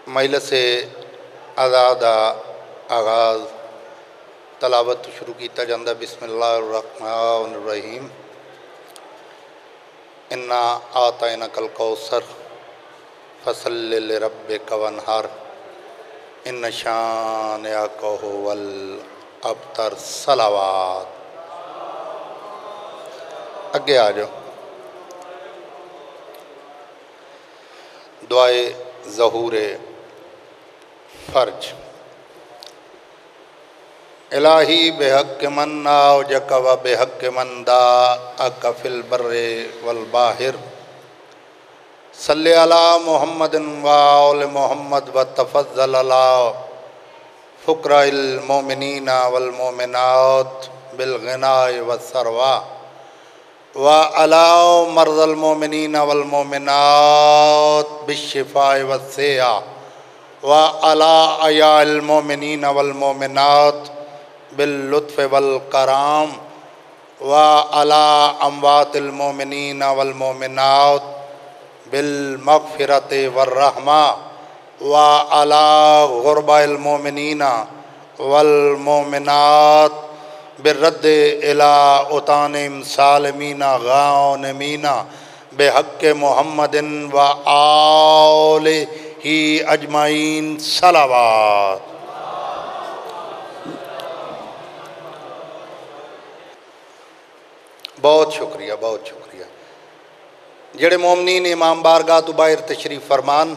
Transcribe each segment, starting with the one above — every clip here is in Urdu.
مجلس آزاد آغاز تلاوت شروع کیتا جاندہ بسم اللہ الرحمن الرحیم انا آتیناک الکوثر فصل لربک وانحر ان شانئک ھو الابتر صلوات۔ اگے آ جاؤ۔ دعائے ظہور فرج۔ الہی بحق من ناوجک و بحق من داعک فی البر والبحر صلی علی محمد و آل محمد و تفضل علی فقراء المؤمنین والمؤمنات بالغناء والثروہ وعلى مرضى المؤمنين والمؤمنات بالشفاء والسیاح وعلى عیاء المؤمنین والمؤمنات باللطف والکرام وعلى اموات المؤمنین والمؤمنات بالمغفرة والرحمة وعلى غرباء المؤمنین والمؤمنات بالرد الى اوطانهم سالمین غانمین بحق محمد و آلہ اجمعین صلوات۔ بہت شکریہ، بہت شکریہ۔ جڑے مومنین امام بارگاہ تو باہر تشریف فرمان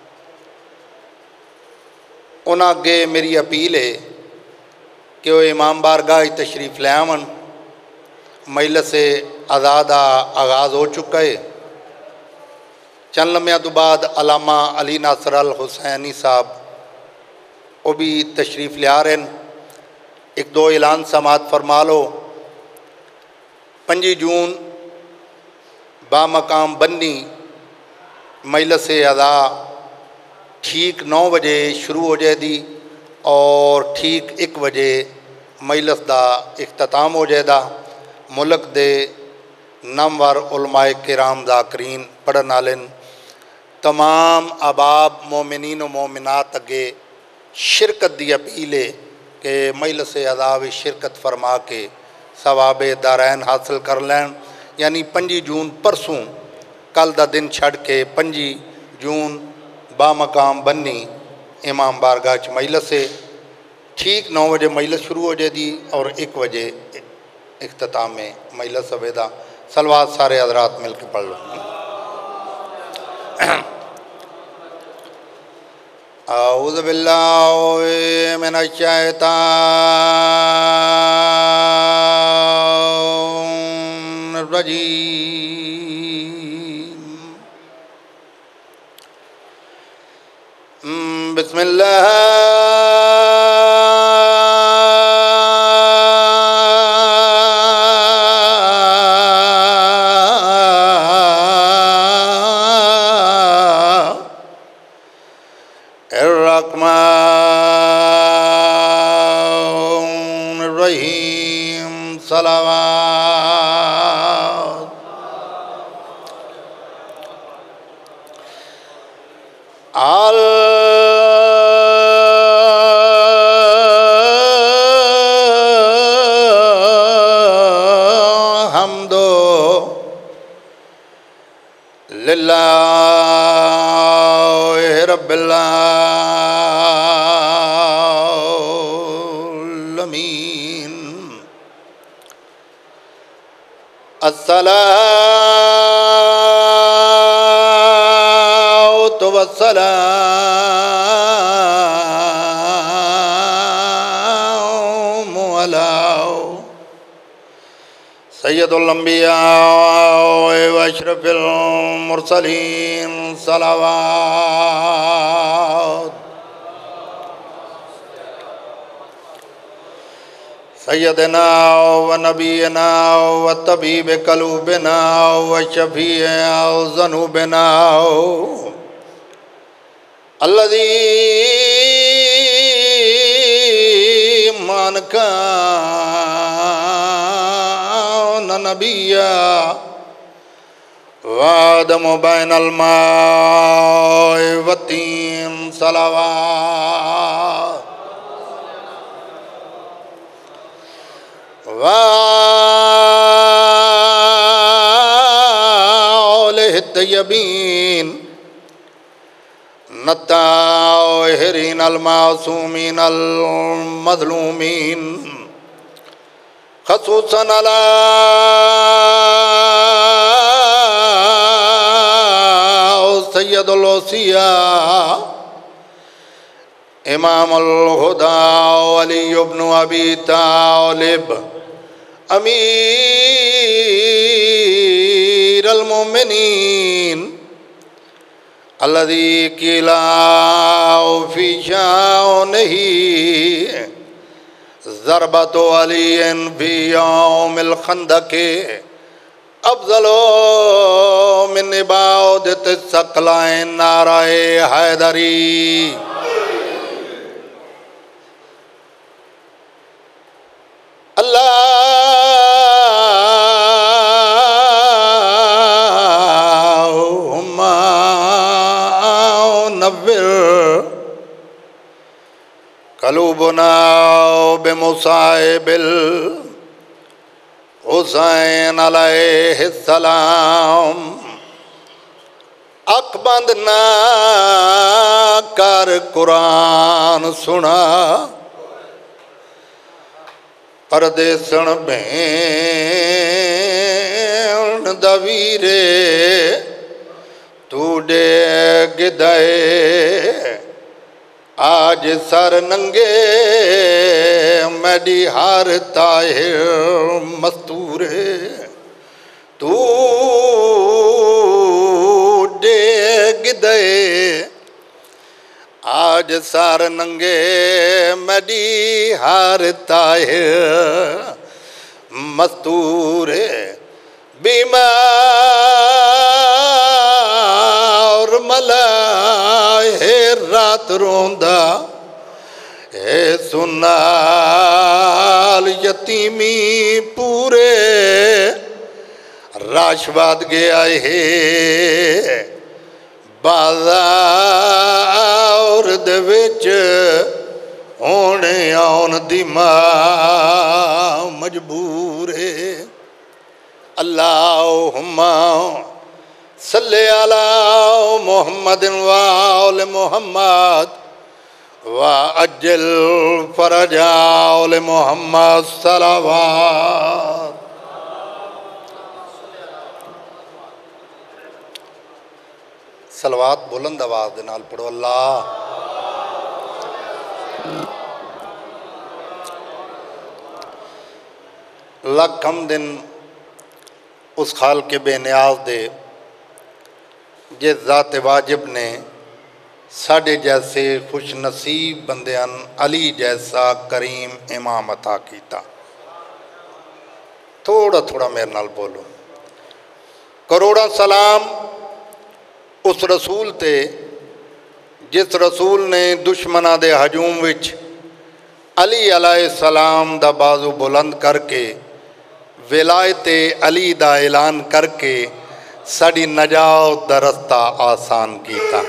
انہاں اگے میری اپیل ہے کہ وہ امام بارگاہ تشریف لے آون۔ مجلس آزاد آغاز ہو چکا ہے۔ چند لمحہ تو بعد علامہ علی ناصر الحسینی صاحب وہ بھی تشریف لے آ رہے ہیں۔ ایک دو اعلان سماعت فرما لو۔ 5 جون بامقام بنی مجلس آزاد ٹھیک 9 بجے شروع ہو جائے دی اور ٹھیک 1 بجے مجلس دا اختتام ہو جائے دا۔ ملک دے نامور علماء کرام ذاکرین پڑھن والن تمام احباب مومنین و مومنات اگے شرکت دی اپیل ہے کہ مجلس آزاد شرکت فرما کے ثواب دارین حاصل کر لین۔ یعنی 5 جون پرسوں کل دا دن چھڑ کے 5 جون بامقام بنی امام بارگاہ چ مجلس ہے۔ ٹھیک 9 بجے مجلس شروع ہو جائے دی اور 1 بجے اختتام میں مجلس ہویدا۔ صلوات سارے حضرات مل کے پڑھ لو۔ اعوذ باللہ من الشیطان الرجیم۔ بسم اللہ رب العالمین۔ الصلاۃ والسلام علی سید الانبیاء و اشرف المرسلین صلوات۔ سیدنا و نبینا و طبیب قلوبنا و شفیع ذنوبنا الذی من کان نبیا وآدم بین الماء والطین صلوات وآلہ الطیبین الطاہرین المعصومین المظلومین خصوصاً علی سید الاوصیاء امام الہدی علی ابن ابی طالب امیر المومنین الذی قیل فی شأنہ ضربۃ علی فی یوم الخندق افضل من عبادۃ الثقلین نعرہ حیدری۔ اللہم نور قلوبنا بمصائب الحسین علیہ السلام، اک بند نہ کر قرآن سنا، پردیسن بین دویرے تو ڈیگ دے، آج سر ننگے میڈی ہار طاہر مستورے، تو ڈیگ دے، آج سار ننگے میڈی ہار طاہر مستورے، بیمار ملائے رات روندہ اے سنال یتیمی پورے، راشواد گیا ہے بازار دے وچ ہونے آن دی ماں مجبور ہے۔ اللہم صلی علی محمد وآل محمد وعجل فرج آل محمد صلوات۔ صلوات بلند آواز دے نال پڑھو اللہ۔ لکھم دن اس خالق بے نیاز دے جس ذات واجب نے ساڑھے جیسے خوش نصیب بندیان علی جیسا کریم امام عطا کیتا۔ تھوڑا تھوڑا میرے نال بولو۔ کروڑا سلام اس رسول تے جس رسول نے دشمنہ دے ہجوم وچ علی علیہ السلام دا بازو بلند کر کے ولایت علی دا اعلان کر کے ساڑی نجات دا رستہ آسان کیتا۔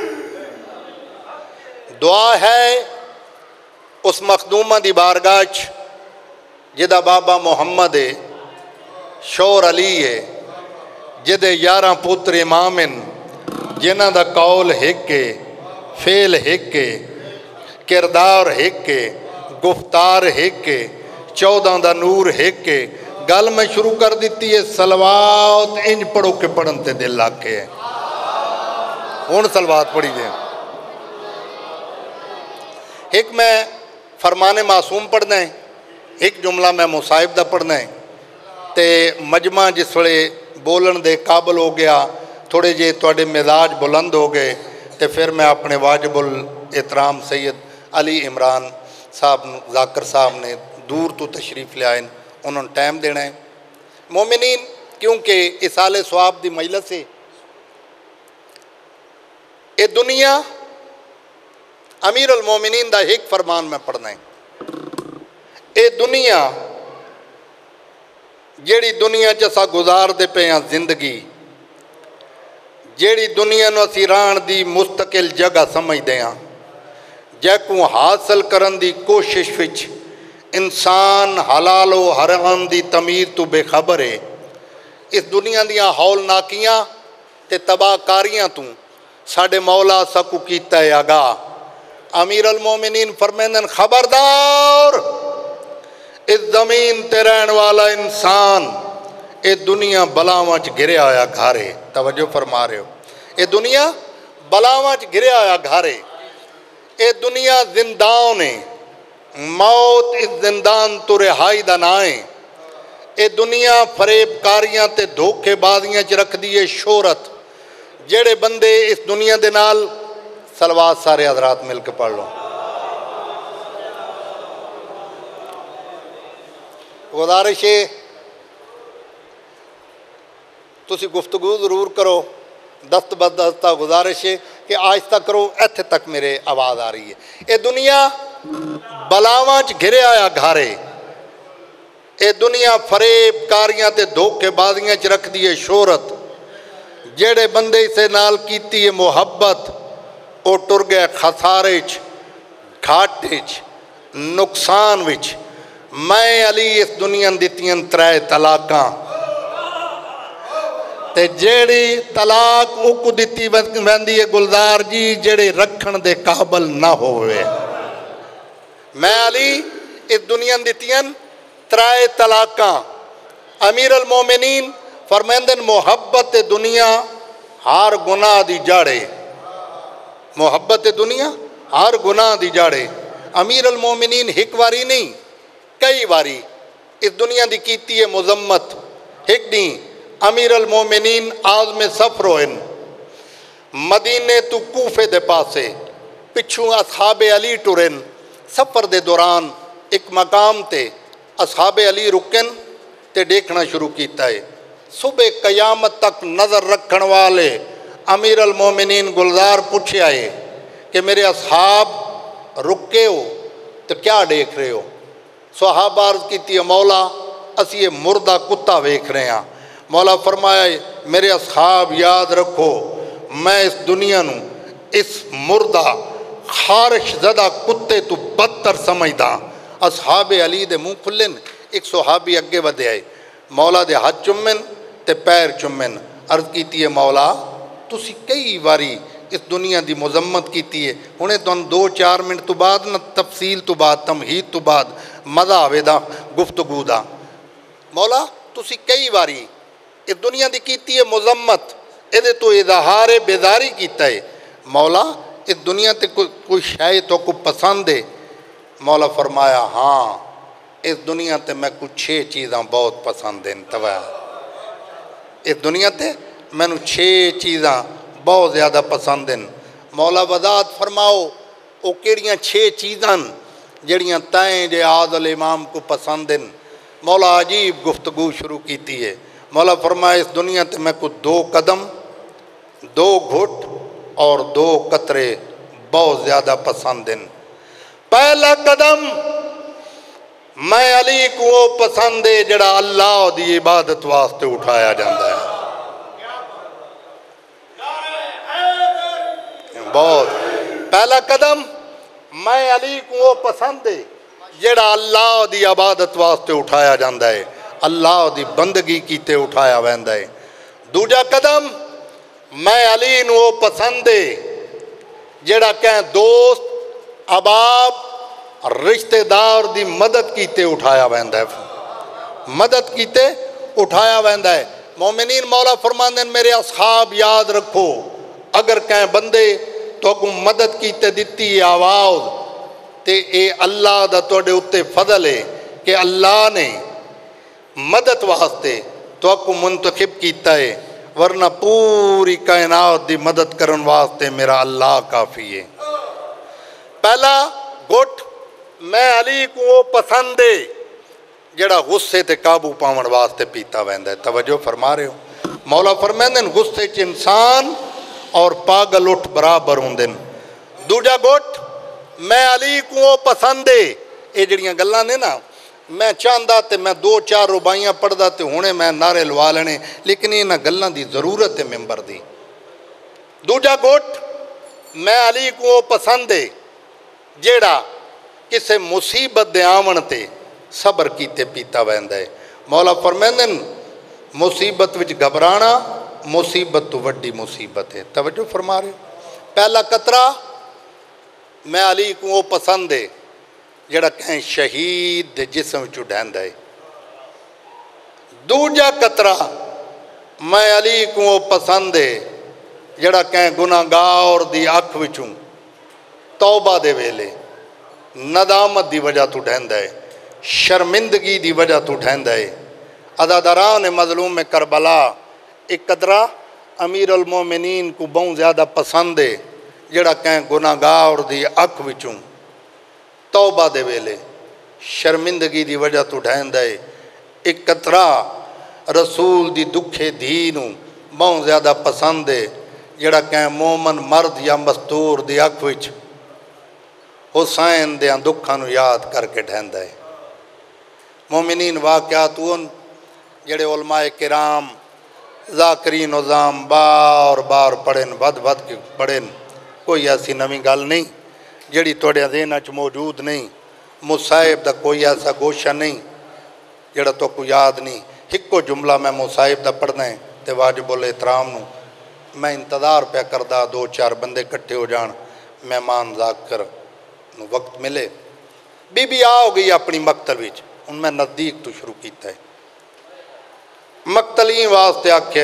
دعا ہے اس مخدومہ دی بارگاہ جدہ بابا محمد ہے، شور علی ہے، جدے 11 پتر امامن، جنہ دا قول ہکے، فعل ہکے، کردار ہکے، گفتار ہکے، 14 دا نور ہکے۔ گل میں شروع کر دیتی ہے صلوات انج پڑھو کے پڑھن تے دل لاکے ہے۔ ہون صلوات پڑھی دیں۔ ایک میں فرمان معصوم پڑھنا ہے، ایک جملہ میں مصائب دا پڑھنا ہے، تے مجمع جس وڑے بولن دے قابل ہو گیا، تھوڑے جے توڑے مزاج بلند ہو گئے، تے پھر میں اپنے واجب الاحترام سید علی عمران صاحب ذاکر صاحب نے دور تو تشریف لے آئیں، انہوں نے ٹائم دینا ہے۔ مومنین کیونکہ اصال ثواب دی مجلس ہے، اے دنیا امیر المومنین دا ایک فرمان میں پڑھنا ہے۔ اے دنیا جیڑی دنیا جیسا گزار دے پہ ہیں زندگی، جیڑی دنیا نو اسی ران دی مستقل جگہ سمجھدے ہاں، جے کو حاصل کرن دی کوشش وچ انسان حلال و حرام دی تمیز تو بے خبر ہے۔ اس دنیا دیاں ہولناکیاں تے تباہ کاریاں تو ساڈے مولا سکو کیتا ہے آگاہ۔ امیر المومنین فرمیندن خبردار اس زمین تے رہن والا انسان، اے دنیا بلاواں چ گھرے آیا گھارے۔ توجہ فرما رہے ہو، اے دنیا بلاواں چ گھرے آیا گھارے، اے دنیا زندان ہے، موت اس زندان تو رہائی دا نہ ہے۔ اے دنیا فریب کاریاں تے دھوکے بازیاں چ رکھ دیے شہرت۔ جڑے بندے اس دنیا دے نال صلوات سارے حضرات مل کے پڑھ لو۔ گزارش ہے تسی گفتگو ضرور کرو، دست بدستہ گزارش ہے کہ آہستہ کرو، ایتھے تک میرے آواز آ رہی ہے۔ اے دنیا بلاواں چ گھرے آیا گھارے، اے دنیا فریب کاریاں تے دھوکے بازیاں چ رکھ دیے شہرت۔ جڑے بندے اسے نال کیتی ہے محبت، او ٹر گئے خسارے چ، گھاٹے چ، نقصان وچ۔ میں علی اس دنیا دتیاں 3 طلاقاں، تے جیڑی طلاق اوکو دتی ویندی ہے گلزار جی جڑے رکھن دے قابل نہ ہوئے۔ میں علی اس دنیا دتیاں 3 طلاقاں۔ امیر المومنین فرمیندن محبت دنیا ہر گناہ دی جاڑے، محبت دنیا ہر گناہ دی جاڑے۔ امیر المومنین ایک واری نہیں کئی واری اس دنیا دی کیتی ہے مذمت۔ ایک نہیں امیر المومنین آزم سفر ہوئن مدینے تو کوفے دے پاسے، پچھوں اصحاب علی ٹرن۔ سفر دے دوران ایک مقام تے اصحاب علی رکن تے دیکھنا شروع کیتا ہے۔ صبح قیامت تک نظر رکھن والے امیر المومنین گلزار پوچھے آئے کہ میرے اصحاب رکے ہو تو کیا دیکھ رہے ہو؟ صحابہ عرض کیتی ہے مولا اسی یہ مردہ کتا ویکھ رہے ہیں۔ مولا فرمایا میرے اصحاب یاد رکھو میں اس دنیا نو اس مردہ خارش زدہ کتے تو بدتر سمجھدا۔ اصحاب علی دے منہ کھلن، ایک صحابی اگے ودے آئے، مولا دے ہاتھ چمن تے پیر چمن۔ عرض کیتی ہے مولا تسی کئی واری اس دنیا دی مذمت کیتی ہے، انہیں تو 2-4 منٹ تو بعد نہ تفصیل تو بعد تمہید تو بعد مزہ آوے دا گفتگو دا۔ مولا تسی کئی واری اس دنیا دی کیتی ہے مذمت، ایدے تو اظہار بیداری کیتا ہے۔ مولا اس دنیا تے کوئی شے تو کو پسند ہے؟ مولا فرمایا ہاں اس دنیا تے میں کچھ 6 چیزاں بہت پسند ہیں۔ اس دنیا تے میں 6 چیزاں بہت زیادہ پسند ہیں۔ مولا وضاحت فرماؤ او کیڑیاں 6 چیزاں جڑیاں تائیں جے عادل امام کو پسند ہیں۔ مولا عجیب گفتگو شروع کیتی ہے۔ مولا فرمایا اس دنیا تے میں کو 2 قدم 2 گھٹ اور 2 قطرے بہت زیادہ پسند ہیں۔ پہلا قدم میں علی کو پسند ہے جڑا اللہ دی عبادت واسطے اٹھایا جاندہ ہے۔ بہت پہلا قدم میں علی کو پسند ہے جڑا اللہ دی عبادت واسطے اٹھایا جاندہ ہے، اللہ دی بندگی کیتے اٹھایا ویندہ ہے۔ دوجا قدم میں علی نو پسند ہے جڑا کہیں دوست احباب رشتہ دار دی مدد کیتے اٹھایا ویندہ ہے، مدد کیتے اٹھایا ویندہ ہے۔ مومنین مولا فرماندے میرے اصحاب یاد رکھو اگر کہیں بندے تو کو مدد کیتے دیتی آواز تے اے اللہ دا توڑے اتے فضل ہے کہ اللہ نے مدد واسطے تو کو منتخب کیتا ہے، ورنہ پوری کائنات دی مدد کرن واسطے میرا اللہ کافی ہے۔ پہلا گھٹ میں علی کو پسند ہے جڑا غصے تے قابو پاون واسطے پیتا ویندا ہے۔ توجہ فرما رہے ہو؟ مولا فرمیندے غصے چ انسان اور پاگل اٹھ برابر ہوندے۔ دوجا گھٹ میں علی کو پسند ہے، اے جڑیاں گلاں نے نا میں چاہندا تے میں 2-4 ربائیاں پڑھدا تے ہونے میں نعرے لوا لینے، لیکن انہاں گلاں دی ضرورت ہے ممبر دی۔ دوجا گٹ میں علی کو پسند ہے جیڑا کسے مصیبت دے آمن تے صبر کیتے پیتا ویندا ہے۔ مولا فرمیندن مصیبت وچ گھبرانا مصیبت تو وڈی مصیبت ہے۔ توجہ فرما رہے پہلا قطرہ میں علی کو پسند ہے جڑا کہیں شہید دے جسم وچ ڈھیندا ہے۔ دوجا قطرہ میں علی کو پسند ہے جڑا کہیں گناہگار دی اکھ وچوں توبہ دے ویلے ندامت دی وجہ تو ڈھیندا ہے، شرمندگی دی وجہ تو ڈھیندا ہے۔ عزاداران مظلوم کربلا ایک قطرہ امیر المومنین کو بہت زیادہ پسند ہے جڑا کہیں گناہگار دی اکھ وچوں توبہ دے ویلے شرمندگی دی وجہ تو ڈھیندا ہے۔ ایک قطرہ رسول دی دکھے دینوں بہت زیادہ پسند ہے جڑا کہیں مومن مرد یا مستور دی اکھ وچ حسین دیاں دکھاں نو یاد کر کے ڈھیندا ہے۔ مومنین واقعات ان جڑے علماء کرام ذاکرین نظام بار بار پڑھن بد کے پڑھن، کوئی ایسی نویں گل نہیں جڑی توڑے ذہن وچ موجود نہیں، مصائب دا کوئی ایسا گوشہ نہیں جڑا تو کو یاد نہیں۔ ایک کو جملہ میں مصائب دا پڑھنا ہے تے واجب الاحترام نو میں انتظار پہ کردہ دو چار بندے کٹھے ہو جان مہمان ذاکر نو وقت ملے۔ بی بی آ گئی اپنی مقتل وچ ان میں نزدیک تو شروع کیتا ہے۔ مقتلین واسطے آکھے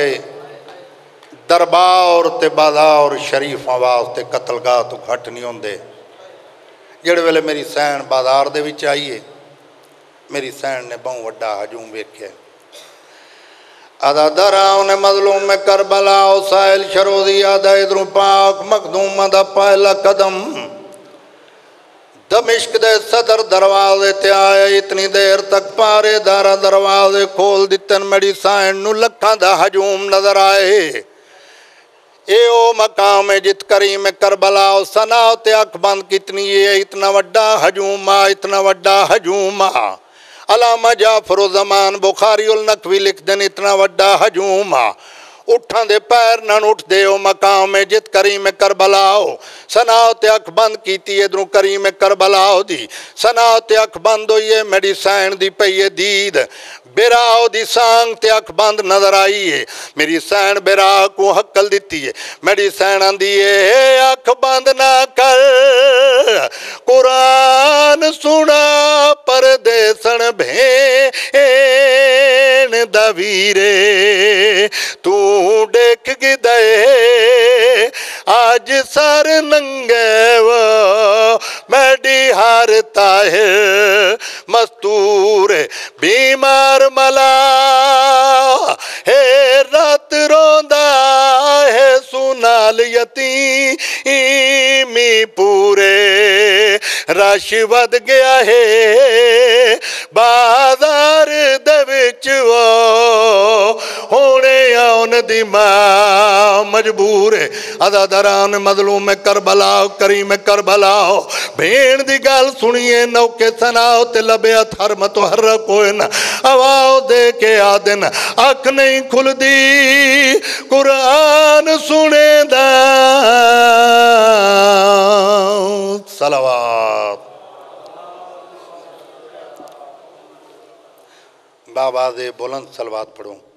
دربار تے بازار شریفاں واسطے قتل گاہ تو گھٹ نہیں ہوندے۔ جڑے ویلے میری سین بازار دے وچ آئیے میری سین نے بہت وڈا ہجوم ویکھیا۔ عزاداران مظلوم کربلا سائل شروزی آدھا ادھر پاک مخدوم دا پہلا قدم دمشق دے صدر دروازے تے آئے، اتنی دیر تک پارے دارہ دروازے کھول دیتن میری سائن نو لکھاں دا ہجوم نظر آئے۔ اے او مقام جت کریم کربلا سنا تے اکھ بند کتنی ہے، اتنا وڈا ہجوم اتنا وڈا ہجوم۔ علامہ جعفر زمان بخاری النقوی لکھ دن اتنا وڈا ہجوم اٹھان دے پیر نہ اٹھ دے او مقام جت کریم کربلاؤ سناؤ تے اکھ بند کیتی ہے دروں کریم کربلاؤ دی سناؤ تے اکھ بند ہوئی ہے میری سین دی پئی دید بیراؤ دی سانگ تے اکھ بند نظر آئی ہے میری سین بیراؤ کو حقل دیتی ہے میری سین اندی ہے اکھ بند نہ کر قرآن سنا پردے سن بھین دویرے تو دیکھ گدے آج سر ننگے وہ میڈی ہار طاہر مستور بیمار ملا ہے رات روندہ ہے سنال یتیمی پورے رش ود گیا ہے بازار دے وچ ہونے آن دی ماں مجبور ہے عزاداران مظلوم کربلا کریم کربلا بھین دی گال سنیے نوکے سناؤ تے لبے اتھر متحرک ہوئے نا آواؤ دے کے آدن اکھ نہیں کھل دی قرآن سنے دا صلوات بابا دے بلند صلوات پڑھوں